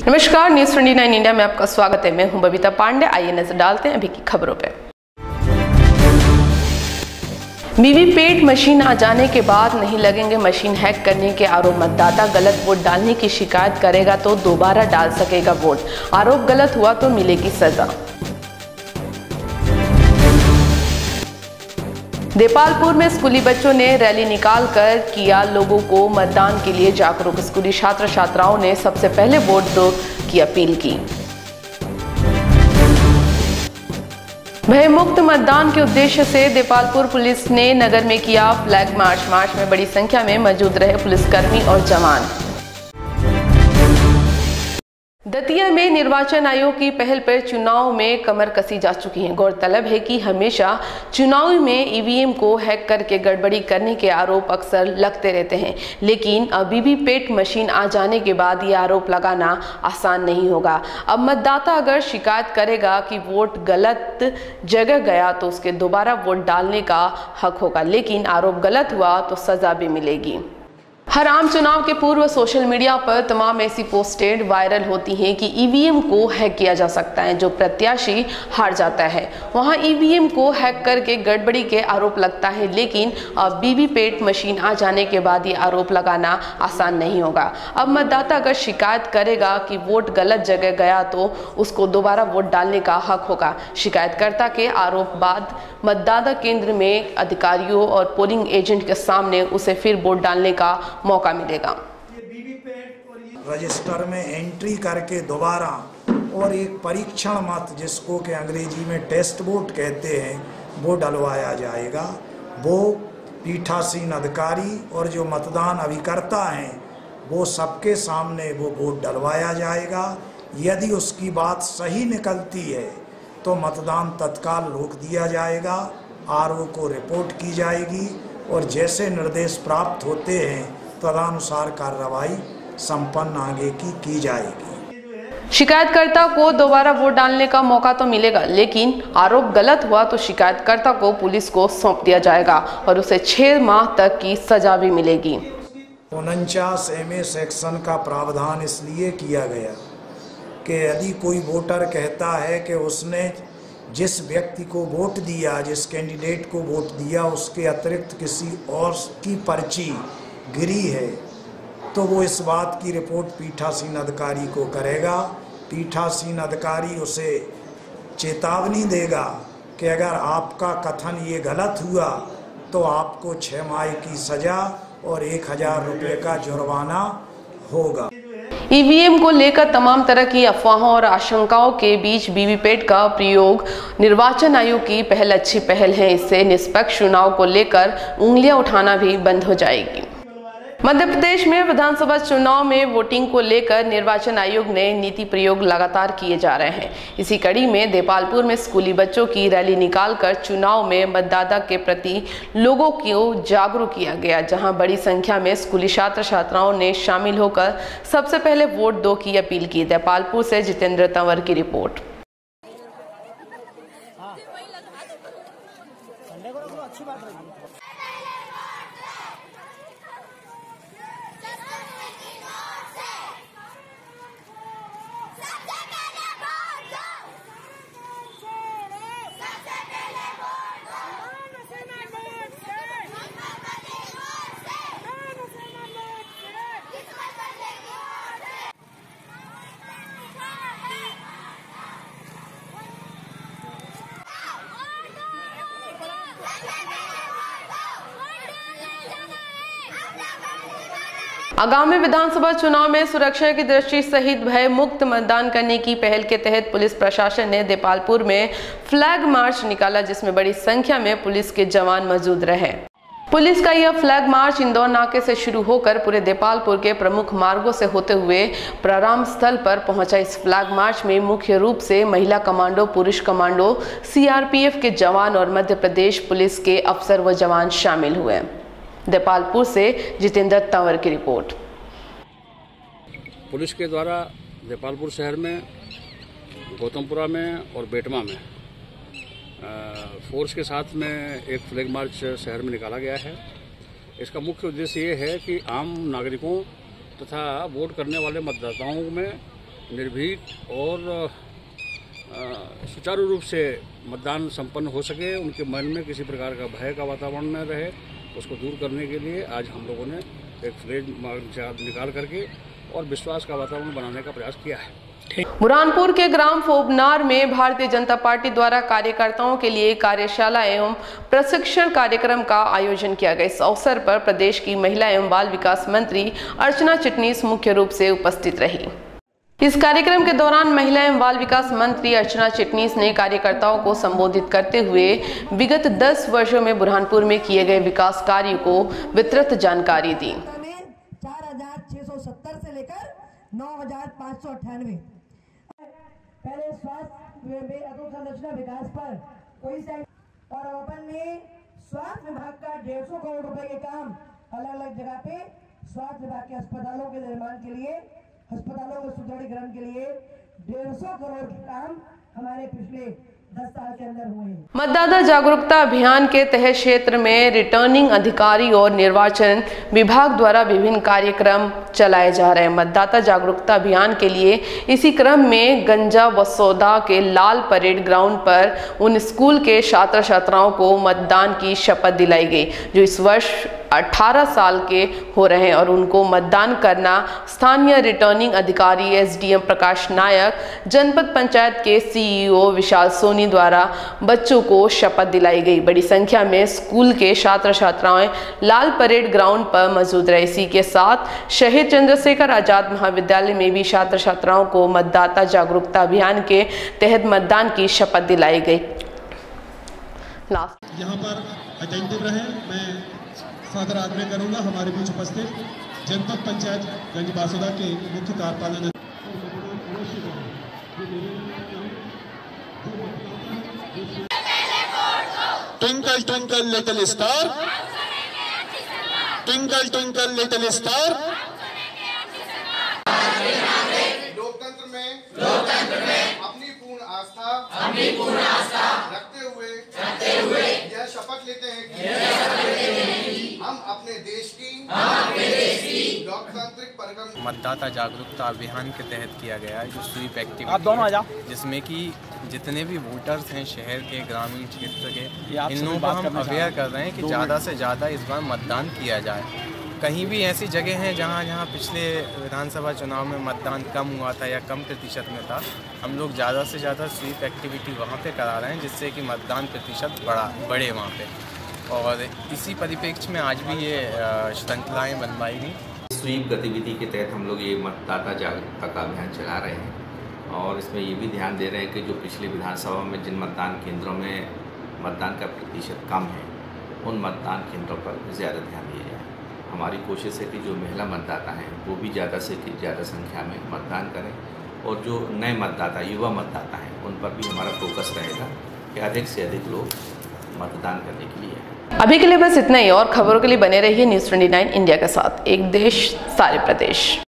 नमस्कार, news 29 India में आपका स्वागत है। मैं हूं बबीता पांडे। आइए नजर डालते हैं अभी की खबरों पे। वीवीपैट मशीन आ जाने के बाद नहीं लगेंगे मशीन हैक करने के आरोप। मतदाता गलत वोट डालने की शिकायत करेगा तो दोबारा डाल सकेगा वोट। आरोप गलत हुआ तो मिलेगी सजा। देपालपुर में स्कूली बच्चों ने रैली निकालकर किया लोगों को मतदान के लिए जागरूक। स्कूली छात्र छात्राओं ने सबसे पहले वोट दो की अपील की। भयमुक्त मतदान के उद्देश्य से देपालपुर पुलिस ने नगर में किया फ्लैग मार्च। मार्च में बड़ी संख्या में मौजूद रहे पुलिसकर्मी और जवान। दतिया में निर्वाचन आयोग की पहल पर चुनाव में कमर कसी जा चुकी है। गौरतलब है कि हमेशा चुनाव में ईवीएम को हैक करके गड़बड़ी करने के आरोप अक्सर लगते रहते हैं, लेकिन अब वीवीपैट मशीन आ जाने के बाद ये आरोप लगाना आसान नहीं होगा। अब मतदाता अगर शिकायत करेगा कि वोट गलत जगह गया तो उसके दोबारा वोट डालने का हक होगा, लेकिन आरोप गलत हुआ तो सजा भी मिलेगी। हर आम चुनाव के पूर्व सोशल मीडिया पर तमाम ऐसी पोस्टें वायरल होती हैं कि ईवीएम को हैक किया जा सकता है, जो प्रत्याशी हार जाता है वहां ईवीएम को हैक करके गड़बड़ी के आरोप लगता है। लेकिन अब वीवीपैट मशीन आ जाने के बाद ये आरोप लगाना आसान नहीं होगा। अब मतदाता अगर शिकायत करेगा कि वोट गलत जगह गया तो उसको दोबारा वोट डालने का हक होगा। शिकायतकर्ता के आरोप बाद मतदाता केंद्र में अधिकारियों और पोलिंग एजेंट के सामने उसे फिर वोट डालने का मौका मिलेगा। रजिस्टर में एंट्री करके दोबारा और एक परीक्षण मत, जिसको के अंग्रेजी में टेस्ट वोट कहते हैं, वो डलवाया जाएगा। वो पीठासीन अधिकारी और जो मतदान अभिकर्ता हैं वो सबके सामने वो वोट डलवाया जाएगा। यदि उसकी बात सही निकलती है तो मतदान तत्काल रोक दिया जाएगा, आरओ को रिपोर्ट की जाएगी और जैसे निर्देश प्राप्त होते हैं तदनुसार कार्रवाई संपन्न आगे की जाएगी। शिकायतकर्ता को दोबारा वोट डालने का मौका तो मिलेगा, लेकिन आरोप गलत हुआ तो शिकायतकर्ता को पुलिस को सौंप दिया जाएगा और उसे 6 माह तक की सजा भी मिलेगी। 49 MA सेक्शन का प्रावधान इसलिए किया गया कि यदि कोई वोटर कहता है कि उसने जिस व्यक्ति को वोट दिया, जिस कैंडिडेट को वोट दिया, उसके अतिरिक्त किसी और की पर्ची गिरी है, तो वो इस बात की रिपोर्ट पीठासीन अधिकारी को करेगा। पीठासीन अधिकारी उसे चेतावनी देगा कि अगर आपका कथन ये गलत हुआ तो आपको 6 माह की सज़ा और 1000 रुपये का जुर्माना होगा। ईवीएम को लेकर तमाम तरह की अफवाहों और आशंकाओं के बीच वीवीपैट का प्रयोग निर्वाचन आयोग की पहल अच्छी पहल है। इससे निष्पक्ष चुनाव को लेकर उंगलियां उठाना भी बंद हो जाएगी। मध्य प्रदेश में विधानसभा चुनाव में वोटिंग को लेकर निर्वाचन आयोग ने नीति प्रयोग लगातार किए जा रहे हैं। इसी कड़ी में देपालपुर में स्कूली बच्चों की रैली निकालकर चुनाव में मतदाता के प्रति लोगों को जागरूक किया गया, जहां बड़ी संख्या में स्कूली छात्र छात्राओं ने शामिल होकर सबसे पहले वोट दो की अपील की। देपालपुर से जितेंद्र तंवर की रिपोर्ट। आगामी विधानसभा चुनाव में सुरक्षा की दृष्टि सहित भय मुक्त मतदान करने की पहल के तहत पुलिस प्रशासन ने देपालपुर में फ्लैग मार्च निकाला, जिसमें बड़ी संख्या में पुलिस के जवान मौजूद रहे। पुलिस का यह फ्लैग मार्च इंदौर नाके से शुरू होकर पूरे देपालपुर के प्रमुख मार्गों से होते हुए प्रारंभ स्थल पर पहुंचा। इस फ्लैग मार्च में मुख्य रूप से महिला कमांडो, पुरुष कमांडो, CRPF के जवान और मध्य प्रदेश पुलिस के अफसर व जवान शामिल हुए। देपालपुर से जितेंद्र तंवर की रिपोर्ट। पुलिस के द्वारा देपालपुर शहर में, गौतमपुरा में और बेटमा में फोर्स के साथ में एक फ्लैग मार्च शहर में निकाला गया है। इसका मुख्य उद्देश्य ये है कि आम नागरिकों तथा वोट करने वाले मतदाताओं में निर्भीक और सुचारू रूप से मतदान संपन्न हो सके, उनके मन में किसी प्रकार का भय का वातावरण न रहे, उसको दूर करने के लिए आज हम लोगों ने एक फ्लेज निकाल करके और विश्वास का वातावरण बनाने का प्रयास किया है। बुरहानपुर के ग्राम फोबनार में भारतीय जनता पार्टी द्वारा कार्यकर्ताओं के लिए कार्यशाला एवं प्रशिक्षण कार्यक्रम का आयोजन किया गया। इस अवसर पर प्रदेश की महिला एवं बाल विकास मंत्री अर्चना चिटनीस मुख्य रूप से उपस्थित रही। इस कार्यक्रम के दौरान महिला एवं बाल विकास मंत्री अर्चना चिटनीस ने कार्यकर्ताओं को संबोधित करते हुए विगत 10 वर्षों में बुरहानपुर में किए गए विकास कार्यों को विस्तृत जानकारी दी। 4670 से लेकर 9598 पहले स्वास्थ्य में अधोसंरचना विकास पर कोई और अपन ने स्वास्थ्य विभाग का 150 करोड़ रुपए के काम अलग अलग जगह पे स्वास्थ्य विभाग के अस्पतालों के निर्माण के लिए, अस्पतालों के सुदृढ़ीकरण के लिए 150 करोड़ के काम हमारे पिछले 10 साल के अंदर हुए हैं। मतदाता जागरूकता अभियान के तहत क्षेत्र में रिटर्निंग अधिकारी और निर्वाचन विभाग द्वारा विभिन्न कार्यक्रम चलाए जा रहे हैं। मतदाता जागरूकता अभियान के लिए इसी क्रम में गंजा वसोदा के लाल परेड ग्राउंड पर उन स्कूल के छात्र छात्राओं को मतदान की शपथ दिलाई गई जो इस वर्ष 18 साल के हो रहे हैं और उनको मतदान करना स्थानीय रिटर्निंग अधिकारी एसडीएम प्रकाश नायक, जनपद पंचायत के सीईओ विशाल सोनी द्वारा बच्चों को शपथ दिलाई गई। बड़ी संख्या में स्कूल के छात्र छात्राएं लाल परेड ग्राउंड पर मौजूद रहे। इसी के साथ शहीद चंद्रशेखर आजाद महाविद्यालय में भी छात्र छात्राओं को मतदाता जागरूकता अभियान के तहत मतदान की शपथ दिलाई गई। यहाँ पर अटेंटिव रहे, मैं सादर आग्रह करूंगा हमारे बीच उपस्थित जनपद पंचायत गंज बासोदा के मुख्य कार्यपालन twinkle twinkle little star, twinkle twinkle little star. लोकतंत्र में अपनी पूर्ण आस्था रखते हुए यह शपथ लेते हैं कि हम अपने देश की लोकतांत्रिक परिक्रमा मतदाता जागरूकता अभियान के तहत किया गया है, जो स्वीप एक्टिविटी जिसमें कि जितने भी वोटर्स हैं शहर के, ग्रामीण क्षेत्र के, इन लोगों को हम अवेयर कर रहे हैं कि ज़्यादा से ज़्यादा इस बार मतदान किया जाए। कहीं भी ऐसी जगह हैं जहाँ पिछले विधानसभा चुनाव में मतदान कम हुआ था या कम प्रतिशत में था, हम लोग ज़्यादा से ज़्यादा स्वीप एक्टिविटी वहाँ पे करा रहे हैं जिससे कि मतदान प्रतिशत बढ़े वहाँ पे। और इसी परिप्रेक्ष्य में आज भी ये श्रृंखलाएँ बनवाई गई। स्वीप गतिविधि के तहत हम लोग ये मतदाता जागरूकता का अभियान चला रहे हैं और इसमें ये भी ध्यान दे रहे हैं कि जो पिछले विधानसभा में जिन मतदान केंद्रों में मतदान का प्रतिशत कम है उन मतदान केंद्रों पर ज़्यादा ध्यान दिया जाए। हमारी कोशिश है कि जो महिला मतदाता हैं वो भी ज़्यादा से ज़्यादा संख्या में मतदान करें और जो नए मतदाता, युवा मतदाता हैं, उन पर भी हमारा फोकस रहेगा कि अधिक से अधिक लोग मतदान करने के लिए आए। अभी के लिए बस इतना ही और खबरों के लिए बने रहिए न्यूज़ 29 इंडिया के साथ। एक देश सारे प्रदेश।